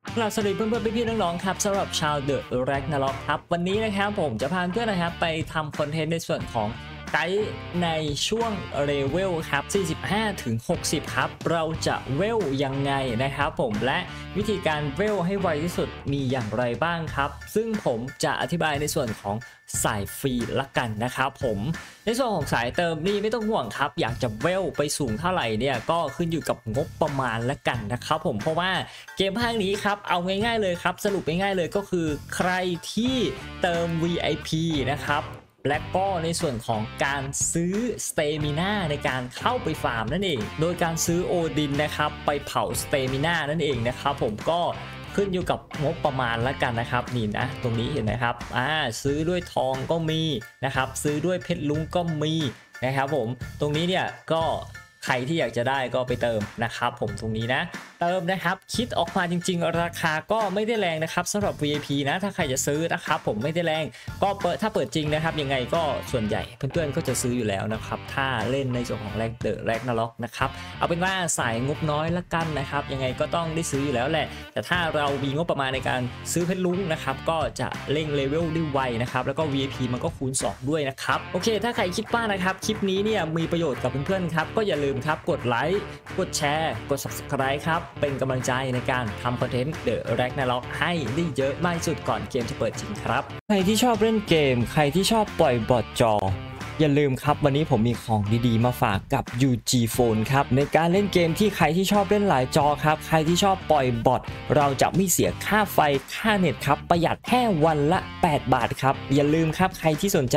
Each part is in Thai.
สวัสดีเพื่อนๆพี่ๆน้องๆครับสำหรับชาวเดอะแร็กนาร็อกครับวันนี้นะครับผมจะพาเพื่อนนะครับไปทำคอนเทนต์ในส่วนของไกด์ในช่วงเลเวลครับ45 ถึง 60ครับเราจะเวลยังไงนะครับผมและวิธีการเวลให้ไวที่สุดมีอย่างไรบ้างครับซึ่งผมจะอธิบายในส่วนของสายฟรีละกันนะครับผมในส่วนของสายเติมนี่ไม่ต้องห่วงครับอยากจะเวลไปสูงเท่าไหร่เนี่ยก็ขึ้นอยู่กับงบประมาณละกันนะครับผมเพราะว่าเกมภาคนี้ครับเอาง่ายๆเลยครับสรุปง่ายๆเลยก็คือใครที่เติม VIP นะครับและก็ในส่วนของการซื้อสเตมิน่าในการเข้าไปฟาร์มนั่นเองโดยการซื้อโอดินนะครับไปเผาสเตมิน่านั่นเองนะครับผมก็ขึ้นอยู่กับงบประมาณแล้วกันนะครับนี่นะตรงนี้เห็นไหมครับซื้อด้วยทองก็มีนะครับซื้อด้วยเพชรลุงก็มีนะครับผมตรงนี้เนี่ยก็ใครที่อยากจะได้ก็ไปเติมนะครับผมตรงนี้นะเติมนะครับคิดออกมาจริงๆราคาก็ไม่ได้แรงนะครับสำหรับ VIP นะถ้าใครจะซื้อนะครับผมไม่ได้แรงก็ถ้าเปิดจริงนะครับยังไงก็ส่วนใหญ่เพื่อนๆก็จะซื้ออยู่แล้วนะครับถ้าเล่นในส่วนของแร็กนาร็อกนะครับเอาเป็นว่าสายงบน้อยละกันนะครับยังไงก็ต้องได้ซื้ออยู่แล้วแหละแต่ถ้าเรามีงบประมาณในการซื้อเพชรลุงนะครับก็จะเร่งเลเวลได้ไวนะครับแล้วก็ VIP มันก็คูณ2ด้วยนะครับโอเคถ้าใครคิดว่านะครับคลิปนี้เนี่ยมีประโยชน์กับเพื่อนๆครับก็อย่าลืมครับกดไลค์กดแชร์กด Subscribe ครับเป็นกำลังใจในการทำคอนเทนต์ The Ragnarok ให้ได้เยอะมากที่สุดก่อนเกมจะเปิดจริงครับใครที่ชอบเล่นเกมใครที่ชอบปล่อยบอทจออย่าลืมครับวันนี้ผมมีของดีๆมาฝากกับ UG Phone ครับในการเล่นเกมที่ใครที่ชอบเล่นหลายจอครับใครที่ชอบปล่อยบอทเราจะไม่เสียค่าไฟค่าเน็ตครับประหยัดแค่วันละ8 บาทครับอย่าลืมครับใครที่สนใจ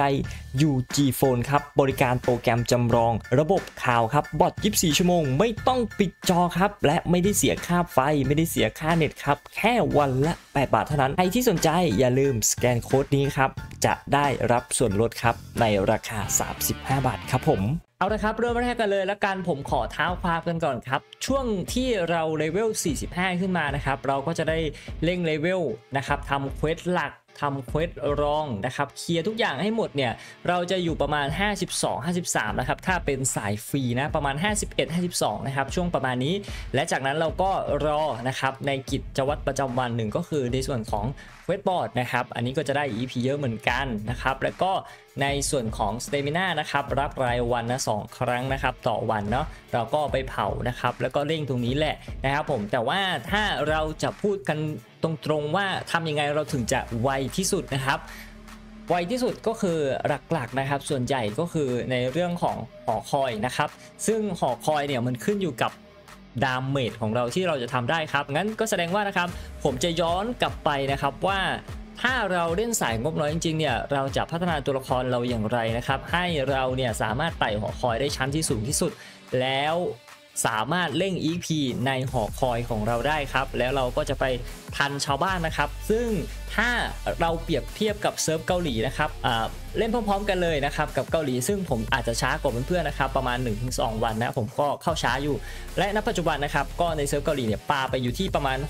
UG Phone ครับบริการโปรแกรมจำลองระบบข่าวครับบอท24 ชั่วโมงไม่ต้องปิดจอครับและไม่ได้เสียค่าไฟไม่ได้เสียค่าเน็ตครับแค่วันละ8 บาทเท่านั้นใครที่สนใจอย่าลืมสแกนโค้ดนี้ครับจะได้รับส่วนลดครับในราคา35 บาทครับผมเอาละครับเริ่มแรกกันเลยแล้วกันผมขอเท้าความกันก่อนครับช่วงที่เราเลเวล45ขึ้นมานะครับเราก็จะได้เร่งเลเวลนะครับทำเควสหลักทำเควสรองนะครับเคลียร์ทุกอย่างให้หมดเนี่ยเราจะอยู่ประมาณ52-53นะครับถ้าเป็นสายฟรีนะประมาณ51-52นะครับช่วงประมาณนี้และจากนั้นเราก็รอนะครับในกิจวัตรประจำวันหนึ่งก็คือในส่วนของเควสบอร์ดนะครับอันนี้ก็จะได้ EP เยอะเหมือนกันนะครับแล้วก็ในส่วนของ Stamina นะครับรับรายวันนะ2 ครั้งนะครับต่อวันเนาะเราก็ไปเผานะครับแล้วก็เร่งตรงนี้แหละนะครับผมแต่ว่าถ้าเราจะพูดกันตรงๆว่าทำยังไงเราถึงจะไวที่สุดนะครับไวที่สุดก็คือหลักๆนะครับส่วนใหญ่ก็คือในเรื่องของหอคอยนะครับซึ่งหอคอยเนี่ยมันขึ้นอยู่กับดาเมจของเราที่เราจะทำได้ครับงั้นก็แสดงว่านะครับผมจะย้อนกลับไปนะครับว่าถ้าเราเล่นสายงบน้อยจริงๆเนี่ยเราจะพัฒนาตัวละครเราอย่างไรนะครับให้เราเนี่ยสามารถไต่หอคอยได้ชั้นที่สูงที่สุดแล้วสามารถเร่ง EP ในหอคอยของเราได้ครับแล้วเราก็จะไปทันชาวบ้านนะครับซึ่งถ้าเราเปรียบเทียบกับเซิร์ฟเกาหลีนะครับเล่นพร้อมๆกันเลยนะครับกับเกาหลีซึ่งผมอาจจะช้ากว่าเพื่อนๆนะครับประมาณ 1-2 วันนะผมก็เข้าช้าอยู่และณปัจจุบันนะครับก็ในเซิร์ฟเกาหลีเนี่ยปาไปอยู่ที่ประมาณ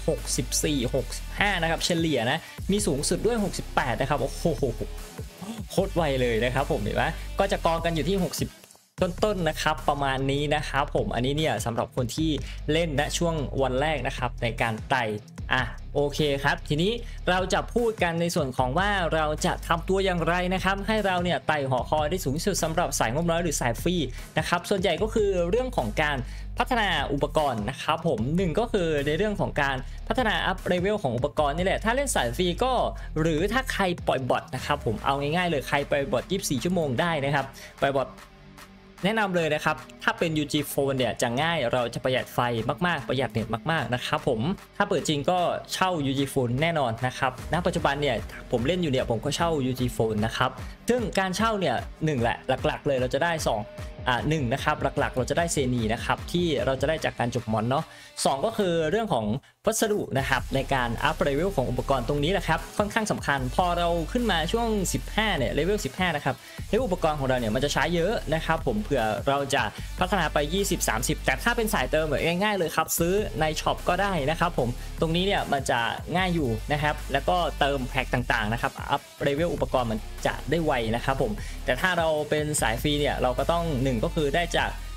64-65นะครับเฉลี่ยนะมีสูงสุดด้วย68นะครับโอ้โหโคตรไวเลยนะครับผมเห็นไหมก็จะกองกันอยู่ที่60ต้นๆนะครับประมาณนี้นะครับผมอันนี้เนี่ยสำหรับคนที่เล่นณช่วงวันแรกนะครับในการไต่โอเคครับทีนี้เราจะพูดกันในส่วนของว่าเราจะทำตัวอย่างไรนะครับให้เราเนี่ยไต่หอคอยได้สูงที่สุดสำหรับสายงบน้อยหรือสายฟรีนะครับส่วนใหญ่ก็คือเรื่องของการพัฒนาอุปกรณ์นะครับผม1ก็คือในเรื่องของการพัฒนาอัพเลเวลของอุปกรณ์นี่แหละถ้าเล่นสายฟรีก็หรือถ้าใครปล่อยบอทนะครับผมเอาง่ายๆเลยใครปล่อยบอท24 ชั่วโมงได้นะครับปล่อยบอทแนะนำเลยนะครับถ้าเป็น UG Phone เนี่ยจะง่ายเราจะประหยัดไฟมากๆประหยัดเน็ตมากๆนะครับผมถ้าเปิดจริงก็เช่า UG Phone แน่นอนนะครับณปัจจุบันเนี่ยผมเล่นอยู่เนี่ยผมก็เช่า UG Phone นะครับซึ่งการเช่าเนี่ย1แหละหลักๆเลยเราจะได้1นะครับหลักๆเราจะได้เซนีนะครับที่เราจะได้จากการจบมอนเนาะ2ก็คือเรื่องของวัสดุนะครับในการอัพเลเวลของอุปกรณ์ตรงนี้แหละครับค่อนข้างสำคัญพอเราขึ้นมาช่วง15เนี่ยเลเวล15นะครับเลเวลอุปกรณ์ของเราเนี่ยมันจะใช้เยอะนะครับผมเผื่อเราจะพัฒนาไป20-30แต่ถ้าเป็นสายเติมแบบง่ายๆเลยครับซื้อในช็อปก็ได้นะครับผมตรงนี้เนี่ยมันจะง่ายอยู่นะครับแล้วก็เติมแพ็คต่างๆนะครับอัพเลเวลอุปกรณ์มันจะได้ไวนะครับผมแต่ถ้าเราเป็นสายฟรีเนี่ยเราก็ต้อง1ก็คือได้จาก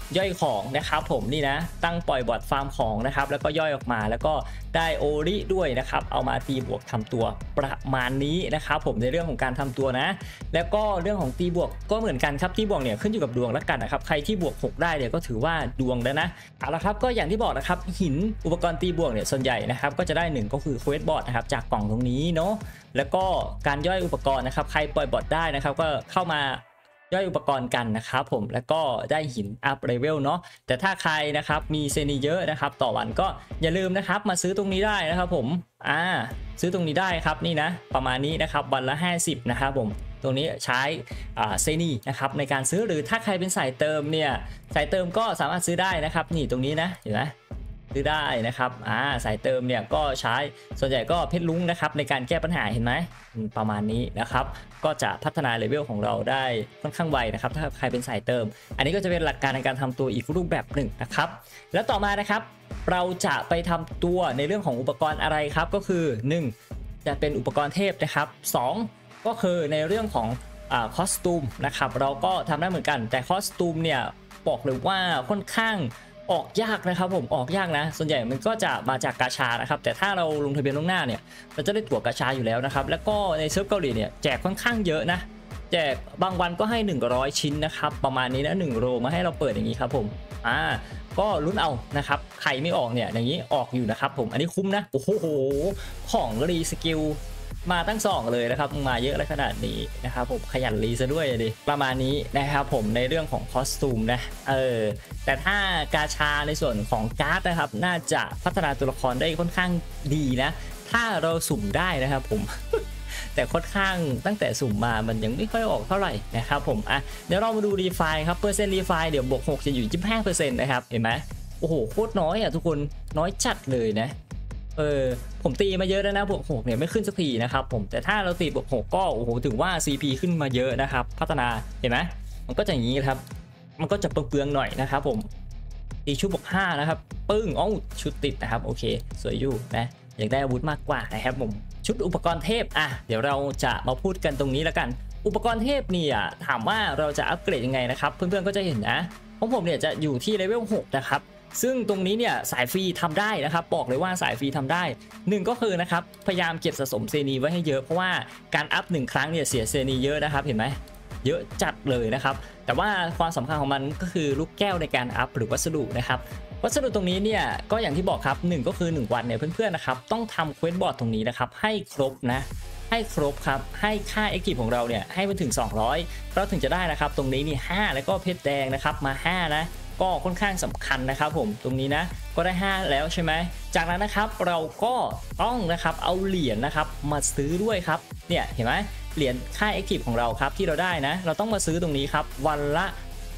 ย่อยของนะครับผมนี่นะตั้งปล่อยบอทฟาร์มของนะครับแล้วก็ย่อยออกมาแล้วก็ได้โอริด้วยนะครับเอามาตีบวกทำตัวประมาณนี้นะครับผมในเรื่องของการทำตัวนะแล้วก็เรื่องของตีบวกก็เหมือนกันครับตีบวกเนี่ยขึ้นอยู่กับดวงแล้วกันนะครับใครที่บวก6ได้เนี่ยก็ถือว่าดวงแล้วนะเอาละครับก็อย่างที่บอกนะครับหินอุปกรณ์ตีบวกเนี่ยส่วนใหญ่นะครับก็จะได้1ก็คือเควสบอทนะครับจากกล่องตรงนี้เนาะแล้วก็การย่อยอุปกรณ์นะครับใครปล่อยบอทได้นะครับก็เข้ามาย่อยอุปกรณ์กันนะครับผมแล้วก็ได้หินอัพเลเวลเนาะแต่ถ้าใครนะครับมีเซนีเยอะนะครับต่อวันก็อย่าลืมนะครับมาซื้อตรงนี้ได้นะครับผมซื้อตรงนี้ได้ครับนี่นะประมาณนี้นะครับวันละ50นะครับผมตรงนี้ใช้เซนีนะครับในการซื้อหรือถ้าใครเป็นสายเติมเนี่ยสายเติมก็สามารถซื้อได้นะครับนี่ตรงนี้นะเห็นไหมซื้อได้นะครับสายเติมเนี่ยก็ใช้ส่วนใหญ่ก็เพชรลุ้งนะครับในการแก้ปัญหาเห็นไหมประมาณนี้นะครับก็จะพัฒนาเลเวลของเราได้ค่อนข้างไวนะครับถ้าใครเป็นสายเติมอันนี้ก็จะเป็นหลักการในการทำตัวอีกรูปแบบหนึ่งนะครับแล้วต่อมานะครับเราจะไปทำตัวในเรื่องของอุปกรณ์อะไรครับก็คือ1จะเป็นอุปกรณ์เทพนะครับ2ก็คือในเรื่องของคอสตูมนะครับเราก็ทำได้เหมือนกันแต่คอสตูมเนี่ยบอกเลยว่าค่อนข้างออกยากนะครับผมออกยากนะส่วนใหญ่มันก็จะมาจากกาชานะครับแต่ถ้าเราลงทะเบียนล่วงหน้าเนี่ยเราจะได้ตั๋วกาชาอยู่แล้วนะครับแล้วก็ในเซิร์ฟเกาหลีเนี่ยแจกค่อนข้างเยอะนะแจกบางวันก็ให้100ชิ้นนะครับประมาณนี้นะ1โลมาให้เราเปิดอย่างนี้ครับผมก็ลุ้นเอานะครับใครไม่ออกเนี่ยอย่างนี้ออกอยู่นะครับผมอันนี้คุ้มนะโอ้โหของรีสกิลมาตั้ง2เลยนะครับมาเยอะเลยขนาดนี้นะครับผมขยันรีซะด้วยดิประมาณนี้นะครับผมในเรื่องของคอสตูมนะแต่ถ้ากาชาในส่วนของการ์ดนะครับน่าจะพัฒนาตัวละครได้ค่อนข้างดีนะถ้าเราสุ่มได้นะครับผม แต่ค่อนข้างตั้งแต่สุ่มมามันยังไม่ค่อยออกเท่าไหร่นะครับผมเดี๋ยวเรามาดูรีไฟครับเปอร์เซ็นต์รีไฟเดี๋ยวบวก6จะอยู่ 25% นะครับเห็นไหมโอ้โหโคตรน้อยทุกคนน้อยจัดเลยนะผมตีมาเยอะแล้วนะบวก6เนี่ยไม่ขึ้นสักทีนะครับผมแต่ถ้าเราตีบวก6ก็โอ้โหถึงว่า CP ขึ้นมาเยอะนะครับพัฒนาเห็นไหมมันก็จะอย่างนี้ครับมันก็จะเปลืองหน่อยนะครับผมตีชุดบวก5นะครับปึ้งชุดติดนะครับโอเคสวยอยู่นะอยากได้อาวุธมากกว่านะครับผมชุดอุปกรณ์เทพเดี๋ยวเราจะมาพูดกันตรงนี้แล้วกันอุปกรณ์เทพเนี่ยถามว่าเราจะอัปเกรดยังไงนะครับเพื่อนๆก็จะเห็นนะของผมเนี่ยจะอยู่ที่เลเวล6นะครับซึ่งตรงนี้เนี่ยสายฟรีทำได้นะครับบอกเลยว่าสายฟรีทำได้1ก็คือนะครับพยายามเก็บสะสมเซนีไว้ให้เยอะเพราะว่าการอัพ1ครั้งเนี่ยเสียเซนีเยอะนะครับเห็นไหมเยอะจัดเลยนะครับแต่ว่าความสำคัญของมันก็คือลูกแก้วในการอัพหรือวัสดุนะครับวัสดุตรงนี้เนี่ยก็อย่างที่บอกครับ1ก็คือ1วันเนี่ยเพื่อนๆนะครับต้องทำเควสบอร์ดตรงนี้นะครับให้ครบนะให้ครบครับให้ค่าเอ็กซ์ของเราเนี่ยให้มันถึง200เราถึงจะได้นะครับตรงนี้นี่5แล้วก็เพชรแดงนะครับมา5นะก็ค่อนข้างสำคัญนะครับผมตรงนี้นะก็ได้5แล้วใช่ไหมจากนั้นนะครับเราก็ต้องนะครับเอาเหรียญนะครับมาซื้อด้วยครับเนี่ยเห็นไหมเหรียญค่าเอ็กซ์ของเราครับที่เราได้นะเราต้องมาซื้อตรงนี้ครับวันละ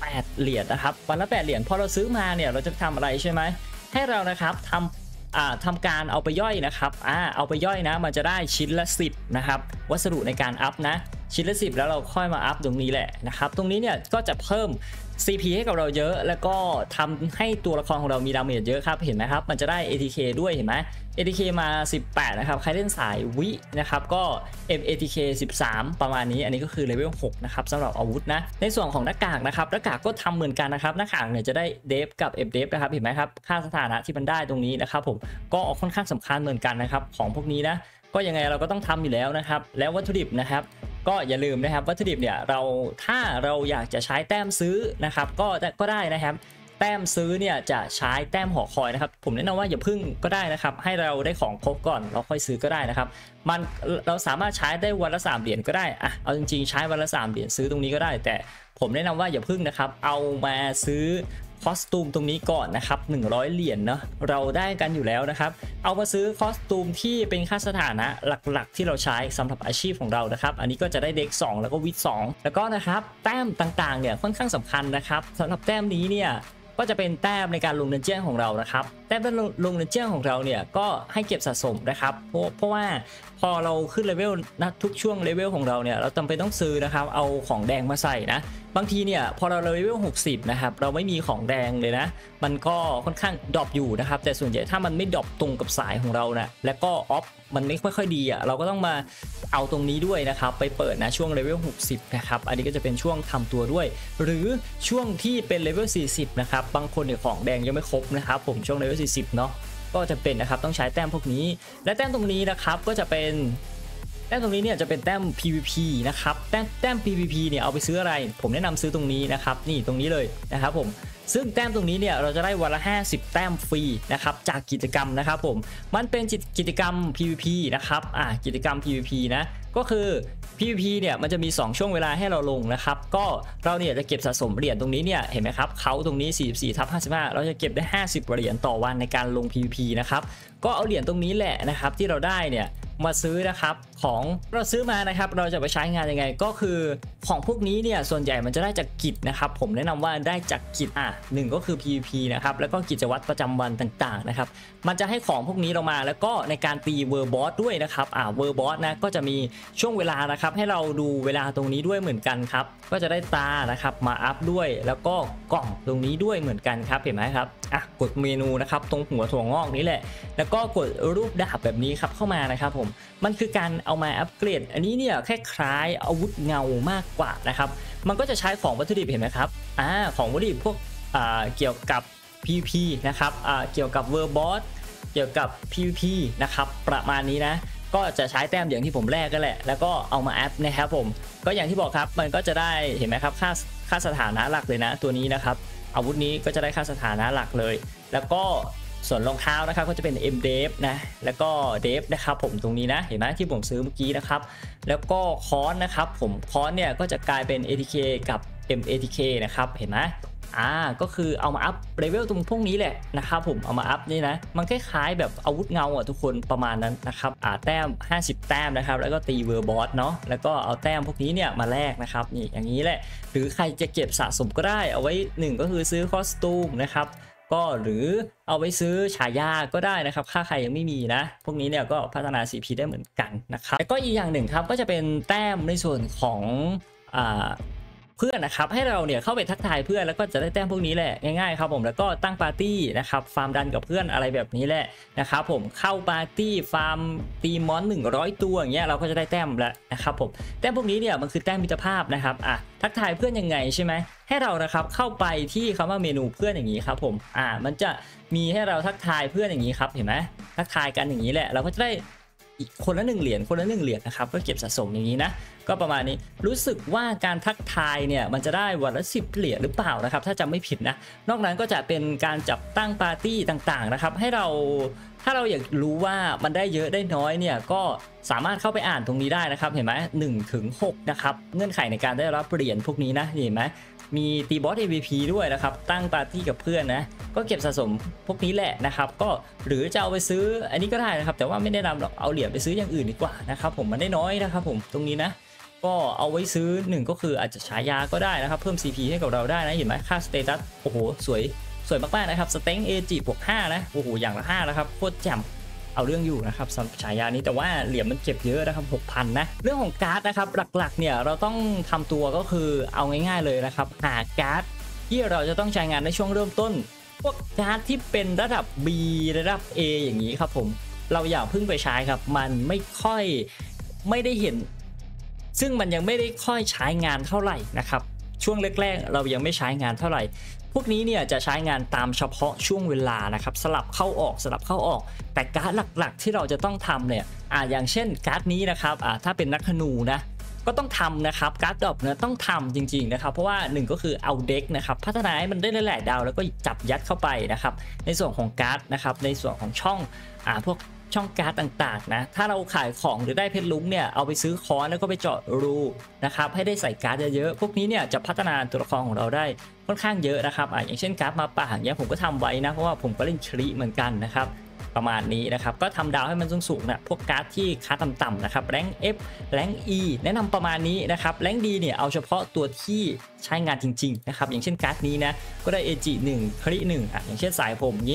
8เหรียญนะครับวันละ8เหรียญพอเราซื้อมาเนี่ยเราจะทำอะไรใช่ไหมให้เรานะครับทำการเอาไปย่อยนะครับเอาไปย่อยนะมันจะได้ชิ้นละ10นะครับวัสดุในการอัพนะชิ้นละ10แล้วเราค่อยมาอัพตรงนี้แหละนะครับตรงนี้เนี่ยก็จะเพิ่ม CP ให้กับเราเยอะแล้วก็ทำให้ตัวละครของเรามีดาเมจเยอะครับเห็นไหมครับมันจะได้ ATK ด้วยเห็นไหม ATK มา18นะครับใครเล่นสายวินะครับก็ ATK 13ประมาณนี้อันนี้ก็คือเลเวล6นะครับสำหรับอาวุธนะในส่วนของหน้ากากนะครับหน้ากากก็ทำเหมือนกันนะครับหน้ากากเนี่ยจะได้เดฟกับ F เดฟนะครับเห็นไหมครับค่าสถานะที่มันได้ตรงนี้นะครับผมก็ค่อนข้างสำคัญเหมือนกันนะครับของพวกนี้นะก็ยังไงเราก็ต้องทำอยู่แล้วนะครับแล้ววัตถุดิบนะครับก็อย่าลืมนะครับวัตถุดิบเนี่ยถ้าเราอยากจะใช้แต้มซื้อนะครับก็ได้นะครับแต้มซื้อเนี่ยจะใช้แต้มหอคอยนะครับผมแนะนำว่าอย่าพึ่งก็ได้นะครับให้เราได้ของครบก่อนเราค่อยซื้อก็ได้นะครับเราสามารถใช้ได้วันละ3เหรียญก็ได้เอาจริงๆใช้วันละ3เหรียญซื้อตรงนี้ก็ได้แต่ผมแนะนำว่าอย่าพึ่งนะครับเอามาซื้อคอสตูมตรงนี้ก่อนนะครับ100เหรียญเนาะเราได้กันอยู่แล้วนะครับเอามาซื้อคอสตูมที่เป็นค่าสถานะหลักๆที่เราใช้สำหรับอาชีพของเรานะครับอันนี้ก็จะได้เด็ก2แล้วก็วิท2แล้วก็นะครับแต้มต่างๆเนี่ยค่อนข้างสำคัญนะครับสำหรับแต้มนี้เนี่ยก็จะเป็นแต้มในการลงดันเจี้ยนของเรานะครับแต้มลงดันเจี้ยนของเราเนี่ยก็ให้เก็บสะสมนะครับเพราะว่าพอเราขึ้นเลเวลนะทุกช่วงเลเวลของเราเนี่ยเราจำเป็นต้องซื้อนะครับเอาของแดงมาใส่นะบางทีเนี่ยพอเราเลเวล60นะครับเราไม่มีของแดงเลยนะมันก็ค่อนข้างดรอปอยู่นะครับแต่ส่วนใหญ่ถ้ามันไม่ดรอปตรงกับสายของเรานะแล้วก็ออฟมันไม่ค่อยดีเราก็ต้องมาเอาตรงนี้ด้วยนะครับไปเปิดนะช่วงเลเวล60นะครับอันนี้ก็จะเป็นช่วงทำตัวด้วยหรือช่วงที่เป็นเลเวล40นะครับบางคนเนี่ยของแดงยังไม่ครบนะครับผมช่วงเลเวล40เนาะก็จะเป็นนะครับต้องใช้แต้มพวกนี้และแต้มตรงนี้นะครับก็จะเป็นแต้มตรงนี้เนี่ยจะเป็นแต้ม PVP นะครับแต้ม PVP เนี่ยเอาไปซื้ออะไรผมแนะนำซื้อตรงนี้นะครับนี่ตรงนี้เลยนะครับผมซึ่งแต้มตรงนี้เนี่ยเราจะได้วันละ50แต้มฟรีนะครับจากกิจกรรมนะครับผมมันเป็นกิจกรรม PVP นะครับกิจกรรม PVP นะก็คือ PVP เนี่ยมันจะมี2ช่วงเวลาให้เราลงนะครับก็เราเนี่ยจะเก็บสะสมเหรียญตรงนี้เนี่ยเห็นไหมครับเขาตรงนี้44/55เราจะเก็บได้50เหรียญต่อวันในการลง PVP นะครับก็เอาเหรียญตรงนี้แหละนะครับที่เราได้เนี่ยมาซื้อนะครับของเราซื้อมานะครับเราจะไปใช้งานยังไงก็คือของพวกนี้เนี่ยส่วนใหญ่มันจะได้จากกิจนะครับผมแนะนำว่าได้จากกิจหนึ่งก็คือ PVP นะครับแล้วก็กิจวัตรประจำวันต่างๆนะครับมันจะให้ของพวกนี้เรามาแล้วก็ในการตีเวอร์บอสด้วยนะครับเวอร์บอสนะก็จะมีช่วงเวลานะครับให้เราดูเวลาตรงนี้ด้วยเหมือนกันครับก็จะได้ตานะครับมาอัพด้วยแล้วก็กล่องตรงนี้ด้วยเหมือนกันครับเห็นไหมครับกดเมนูนะครับตรงหัวถั่วงอกนี้แหละแล้วก็กดรูปดาบแบบนี้ครับเข้ามานะครับผมมันคือการเอามาอัปเกรดอันนี้เนี่ยแค่คล้ายอาวุธเงามากกว่านะครับมันก็จะใช้ของวัตถุดิบเห็นไหมครับของวัตถุดิบพวกเกี่ยวกับ PVP นะครับเกี่ยวกับเวอร์บอสเกี่ยวกับ PVP นะครับประมาณนี้นะก็จะใช้แต้มอย่างที่ผมแรกก็แหละแล้วก็เอามาอัพนะครับผมก็อย่างที่บอกครับมันก็จะได้เห็นไหมครับค่าสถานะหลักเลยนะตัวนี้นะครับอาวุธนี้ก็จะได้ค่าสถานะหลักเลยแล้วก็ส่วนรองเท้านะครับก็จะเป็น M Dev นะแล้วก็ Dev นะครับผมตรงนี้นะเห็นไหมที่ผมซื้อเมื่อกี้นะครับแล้วก็ค้อนนะครับผมค้อนเนี่ยก็จะกลายเป็น ATK กับ MATK นะครับเห็นไหมก็คือเอามาอัพเลเวลตรงพวกนี้แหละนะครับผมเอามาอัพนี่นะมันคล้ายๆแบบอาวุธเงาทุกคนประมาณนั้นนะครับแต้ม50แต้มนะครับแล้วก็ตีเวอร์บอสเนาะแล้วก็เอาแต้มพวกนี้เนี่ยมาแลกนะครับนี่อย่างนี้แหละหรือใครจะเก็บสะสมก็ได้เอาไว้1ก็คือซื้อคอสตูมนะครับก็หรือเอาไว้ซื้อฉายาก็ได้นะครับค่าใครยังไม่มีนะพวกนี้เนี่ยก็พัฒนา CP ได้เหมือนกันนะครับแล้วก็อีกอย่างหนึ่งครับก็จะเป็นแต้มในส่วนของเพื่อนนะครับให้เราเนี่ยเข้าไปทักทายเพื่อนแล้วก็จะได้แต้มพวกนี้แหละง่ายๆครับผมแล้วก็ตั้งปาร์ตี้นะครับฟาร์มดันกับเพื่อนอะไรแบบนี้แหละนะครับผมเข้าปาร์ตี้ฟาร์มตีมอน100ตัวอย่างเงี้ยเราก็จะได้แต้มแล้วนะครับผมแต้มพวกนี้เนี่ยมันคือแต้มมิตรภาพนะครับทักทายเพื่อนยังไงใช่ไหมให้เรานะครับเข้าไปที่คำว่าเมนูเพื่อนอย่างนี้ครับผมมันจะมีให้เราทักทายเพื่อนอย่างนี้ครับเห็นไหมทักทายกันอย่างนี้แหละเราก็จะได้คนละ1เหรียญคนละ1เหรียญนะครับก็เก็บสะสมอย่างนี้นะก็ประมาณนี้รู้สึกว่าการทักทายเนี่ยมันจะได้วันละ10เหรียญหรือเปล่านะครับถ้าจำไม่ผิดนะนอกนั้นก็จะเป็นการจับตั้งปาร์ตี้ต่างๆนะครับให้เราถ้าเราอยากรู้ว่ามันได้เยอะได้น้อยเนี่ยก็สามารถเข้าไปอ่านตรงนี้ได้นะครับเห็นไหม1 ถึง 6นะครับเงื่อนไขในการได้รับเหรียญพวกนี้นะเห็นไหมมีตีบอส MVP ด้วยนะครับตั้งปาร์ตี้กับเพื่อนนะก็เก็บสะสมพวกนี้แหละนะครับก็หรือจะเอาไปซื้ออันนี้ก็ได้นะครับแต่ว่าไม่แนะนำหรอกเอาเหรียญไปซื้ออย่างอื่นดีกว่านะครับผมมันได้น้อยนะครับผมตรงนี้นะก็เอาไว้ซื้อ1ก็คืออาจจะฉายาก็ได้นะครับเพิ่ม CP ให้กับเราได้นะเห็นไหมค่าสเตตัสโอ้โหสวยมากๆนะครับสเต็ง AG บวก5นะโอ้โหอย่างละ5นะครับโคตรแจ่มเอาเรื่องอยู่นะครับสำหรับฉายานี้แต่ว่าเหรียญมันเก็บเยอะนะครับ 6,000 นะเรื่องของการ์ดนะครับหลักๆเนี่ยเราต้องทำตัวก็คือเอาง่ายๆเลยนะครับหาการ์ดที่เราจะต้องใช้งานในช่วงเริ่มต้นพวกการ์ดที่เป็นระดับ B ระดับ A อย่างนี้ครับผมเราอย่าเพิ่งไปใช้ครับมันไม่ได้เห็นซึ่งมันยังไม่ได้ค่อยใช้งานเท่าไหร่นะครับช่วงแรกๆเรายังไม่ใช้งานเท่าไหร่พวกนี้เนี่ยจะใช้งานตามเฉพาะช่วงเวลานะครับสลับเข้าออกแต่การ์ดหลักๆที่เราจะต้องทำเนี่ยอย่างเช่นการ์ดนี้นะครับถ้าเป็นนักธนูนะก็ต้องทำนะครับการ์ดดรอปเนี่ยต้องทำจริงๆนะครับเพราะว่า1ก็คือเอาเด็กนะครับพัฒนาให้มันได้หลายๆดาวแล้วก็จับยัดเข้าไปนะครับในส่วนของการ์ดนะครับในส่วนของช่องพวกช่องการ์ดต่างๆนะถ้าเราขายของหรือได้เพชรลุ้งเนี่ยเอาไปซื้อค้อนแล้วก็ไปเจาะรูนะครับให้ได้ใส่การ์ดเยอะๆพวกนี้เนี่ยจะพัฒนาตัวละครของเราได้ค่อนข้างเยอะนะครับอย่างเช่นการ์ดมาป่าอย่างเงี้ยผมก็ทำไว้นะเพราะว่าผมก็เล่นคริเหมือนกันนะครับประมาณนี้นะครับก็ทำดาวให้มันสูงๆนะพวกการ์ดที่ค่าต่ำๆนะครับแรงค์ F แรงค์ E แนะนำประมาณนี้นะครับแรงค์ D เนี่ยเอาเฉพาะตัวที่ใช้งานจริงๆนะครับอย่างเช่นการ์ดนี้นะก็ได้ AG 1คริ1อย่างเช่นสายผมนี้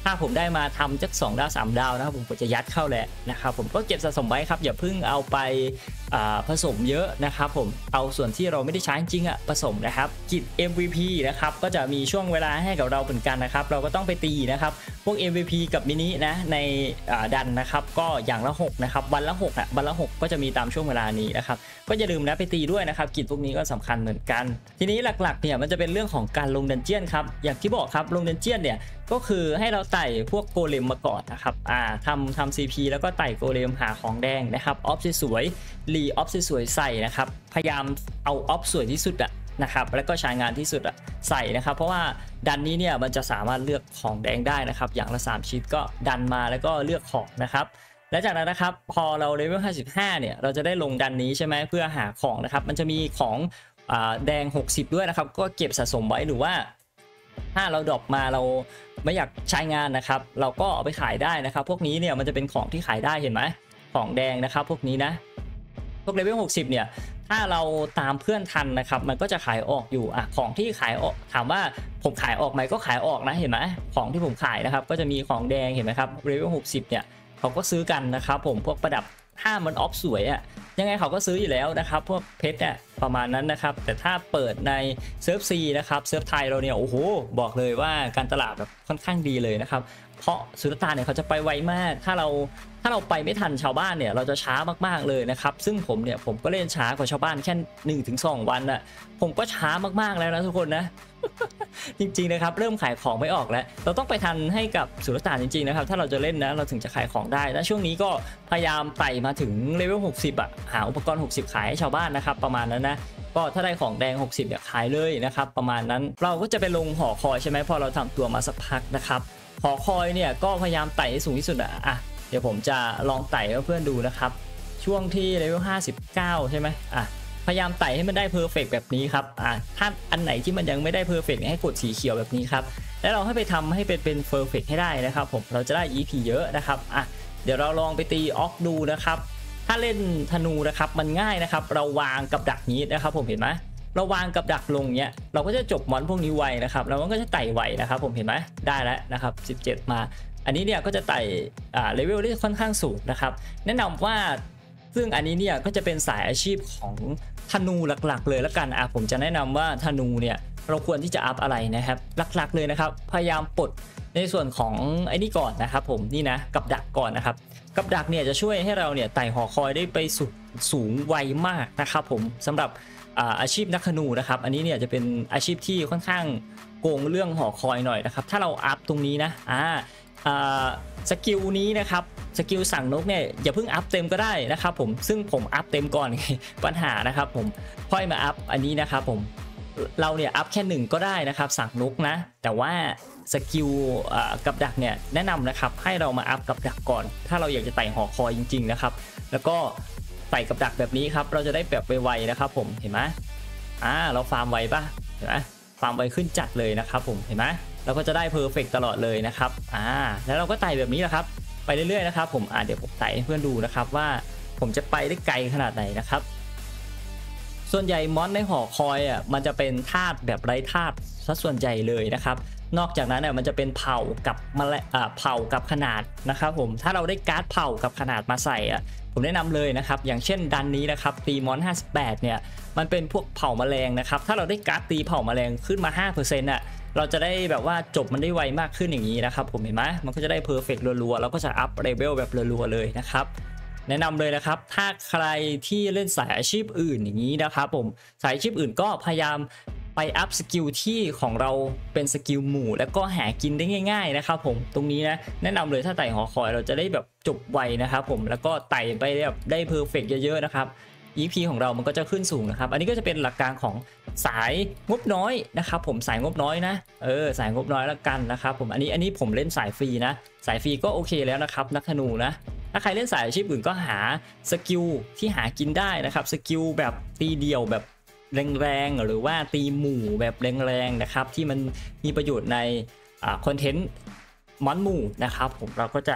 ถ้าผมได้มาทำจัก2 ดาว 3 ดาวนะครับผมก็จะยัดเข้าแหละนะครับผมก็เก็บสะสมไว้ครับอย่าเพิ่งเอาไปผสมเยอะนะครับผมเอาส่วนที่เราไม่ได้ใช้จริงอะผสมนะครับกิจ MVP นะครับก็จะมีช่วงเวลาให้กับเราเหมือนกันนะครับเราก็ต้องไปตีนะครับพวก MVP กับมินินะในดันนะครับก็อย่างละ6นะครับวันละ6วันละ6ก็จะมีตามช่วงเวลานี้นะครับก็อย่าลืมนะไปตีด้วยนะครับกิจพวกนี้ก็สำคัญเหมือนกันทีนี้หลักๆเนี่ยมันจะเป็นเรื่องของการลงดันเจียนครับอย่างที่บอกครับลงดันเจียนเนี่ยก็คือให้เราไต่พวกโกเลมมาก่อนนะครับทำ CP แล้วก็ไต่โกเลมหาของแดงนะครับออฟสวยๆรีออฟสวยๆใส่นะครับพยายามเอาออฟสวยที่สุดอะนะครับแล้วก็ใช้งานที่สุดอะใส่นะครับเพราะว่าดันนี้เนี่ยมันจะสามารถเลือกของแดงได้นะครับอย่างละ3ชิ้นก็ดันมาแล้วก็เลือกของนะครับและจากนั้นนะครับพอเราเลเวล55เนี่ยเราจะได้ลงดันนี้ใช่ไหมเพื่อหาของนะครับมันจะมีของแดง60ด้วยนะครับก็เก็บสะสมไว้หรือว่าถ้าเราดรอปมาเราไม่อยากใช้งานนะครับเราก็เอาไปขายได้นะครับพวกนี้เนี่ยมันจะเป็นของที่ขายได้เห็นไหมของแดงนะครับพวกนี้นะพวกเลเวล60เนี่ยถ้าเราตามเพื่อนทันนะครับมันก็จะขายออกอยู่ของที่ขายออกถามว่าผมขายออกไหมก็ขายออกนะเห็นไหมของที่ผมขายนะครับก็จะมีของแดงเห็นไหมครับเลเวล60เนี่ยเขาก็ซื้อกันนะครับผมพวกประดับถ้ามันออฟสวยยังไงเขาก็ซื้ออยู่แล้วนะครับพวกเพชรเนี่ยประมาณนั้นนะครับแต่ถ้าเปิดในเซิร์ฟซีนะครับเซิร์ฟไทยเราเนี่ยโอ้โหบอกเลยว่าการตลาดแบบค่อนข้างดีเลยนะครับเพราะสุลต่านเนี่ยเขาจะไปไวมากถ้าเราไปไม่ทันชาวบ้านเนี่ยเราจะช้ามากๆเลยนะครับซึ่งผมก็เล่นช้ากว่าชาวบ้านแค่ 1-2 วันผมก็ช้ามากๆแล้วนะทุกคนนะ จริงๆนะครับเริ่มขายของไม่ออกแล้วเราต้องไปทันให้กับสุลต่านจริงๆนะครับถ้าเราจะเล่นนะเราถึงจะขายของได้และช่วงนี้ก็พยายามไต่มาถึงเลเวล60หาอุปกรณ์60ขายให้ชาวบ้านนะครับประมาณนั้นนะก็ถ้าได้ของแดง60เนี่ยขายเลยนะครับประมาณนั้นเราก็จะไปลงหอคอยใช่ไหมพอเราทำตัวมาสักพักนะครับหอคอยเนี่ยก็พยายามไต่ให้สูงที่สุดเดี๋ยวผมจะลองไต่ให้เพื่อนดูนะครับช่วงที่เลเวล59ใช่ไหมพยายามไต่ให้มันได้เพอร์เฟกต์แบบนี้ครับถ้าอันไหนที่มันยังไม่ได้เพอร์เฟกต์ให้กดสีเขียวแบบนี้ครับแล้วเราให้ไปทำให้เป็นเพอร์เฟกต์ให้ได้นะครับผมเราจะได้ EP เยอะนะครับเดี๋ยวเราลองไปตีออกดูนะครับถ้าเล่นธนูนะครับมันง่ายนะครับเราวางกับดักนี้นะครับผมเห็นไหมเราวางกับดักลงเนี้ยเราก็จะจบมอนพวกนี้ไวนะครับแล้วมันก็จะไต่ไวนะครับผมเห็นไหมได้แล้วนะครับ17มาอันนี้เนี่ยก็จะไต่เลเวลที่ค่อนข้างสูงนะครับแนะนำว่าซึ่งอันนี้เนี่ยก็จะเป็นสายอาชีพของธนูหลักๆเลยแล้วกันผมจะแนะนำว่าธนูเนี่ยเราควรที่จะอัพอะไรนะครับหลักๆเลยนะครับพยายามปลดในส่วนของไอ้นี่ก่อนนะครับผมนี่นะกับดักก่อนนะครับกับดักเนี่ยจะช่วยให้เราเนี่ยไต่หอคอยได้ไปสูงไวมากนะครับผมสำหรับอาชีพนักธนูนะครับอันนี้เนี่ยจะเป็นอาชีพที่ค่อนข้างโกงเรื่องหอคอยหน่อยนะครับถ้าเราอัพตรงนี้นะสกิลนี้นะครับสกิลสั่งนกเนี่ยอย่าเพิ่งอัพเต็มก็ได้นะครับผมซึ่งผมอัพเต็มก่อนปัญหานะครับผมค่อยมาอัพอันนี้นะครับผมเราเนี่ยอัพแค่1ก็ได้นะครับสั่งนกนะแต่ว่าสกิลกับดักเนี่ยแนะนำนะครับให้เรามาอัพกับดักก่อนถ้าเราอยากจะไต่หอคอยจริงๆนะครับแล้วก็ไต่กับดักแบบนี้ครับเราจะได้แบบไวๆนะครับผมเห็นไหมเราฟาร์มไวป่ะเห็นไหมฟาร์มไวขึ้นจัดเลยนะครับผมเห็นไหมเราก็จะได้เพอร์เฟกต์ตลอดเลยนะครับแล้วเราก็ไต่แบบนี้แหละครับไปเรื่อยๆนะครับผมเดี๋ยวผมไต่ให้เพื่อนดูนะครับว่าผมจะไปได้ไกลขนาดไหนนะครับส่วนใหญ่มอนในหอคอยมันจะเป็นธาตุแบบไร้ธาตุซะส่วนใหญ่เลยนะครับนอกจากนั้นมันจะเป็นเผากับขนาดนะครับผมถ้าเราได้การ์ดเผากับขนาดมาใส่ผมแนะนำเลยนะครับอย่างเช่นดันนี้นะครับตีมอน58เนี่ยมันเป็นพวกเผาแมลงนะครับถ้าเราได้การ์ดตีเผาแมลงขึ้นมา 5% เราจะได้แบบว่าจบมันได้ไวมากขึ้นอย่างนี้นะครับผมเห็นไหมมันก็จะได้เพอร์เฟกต์รัวๆแล้วก็จะอัพเลเวลแบบรัวๆเลยนะครับแนะนำเลยนะครับถ้าใครที่เล่นสายอาชีพอื่นอย่างนี้นะครับผมสายอาชีพอื่นก็พยายามไปอัพสกิลที่ของเราเป็นสกิลหมู่แล้วก็หากินได้ง่ายๆนะครับผมตรงนี้นะแนะนำเลยถ้าไต่หอคอยเราจะได้แบบจบไวนะครับผมแล้วก็ไต่ไปแบบได้เพอร์เฟกต์เยอะๆนะครับ EP ของเรามันก็จะขึ้นสูงนะครับอันนี้ก็จะเป็นหลักการของสายงบน้อยนะครับผมสายงบน้อยนะสายงบน้อยแล้วกันนะครับผมอันนี้ผมเล่นสายฟรีนะสายฟรีก็โอเคแล้วนะครับนักธนูนะถ้าใครเล่นสายอาชีพอื่นก็หาสกิลที่หากินได้นะครับสกิลแบบตีเดี่ยวแบบแรงๆหรือว่าตีหมู่แบบแรงๆนะครับที่มันมีประโยชน์ในคอนเทนต์มอนหมู่นะครับผมเราก็จะ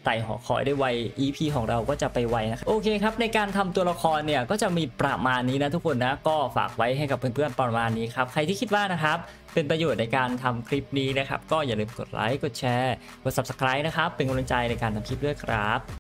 ไต่หอคอยได้ไว EP ของเราก็จะไปไวนะครับโอเคครับในการทำตัวละครเนี่ยก็จะมีประมาณนี้นะทุกคนนะก็ฝากไว้ให้กับเพื่อนๆประมาณนี้ครับใครที่คิดว่านะครับเป็นประโยชน์ในการทำคลิปนี้นะครับก็อย่าลืมกดไลค์กดแชร์กด Subscribe นะครับเป็นกำลังใจในการทำคลิปด้วยครับ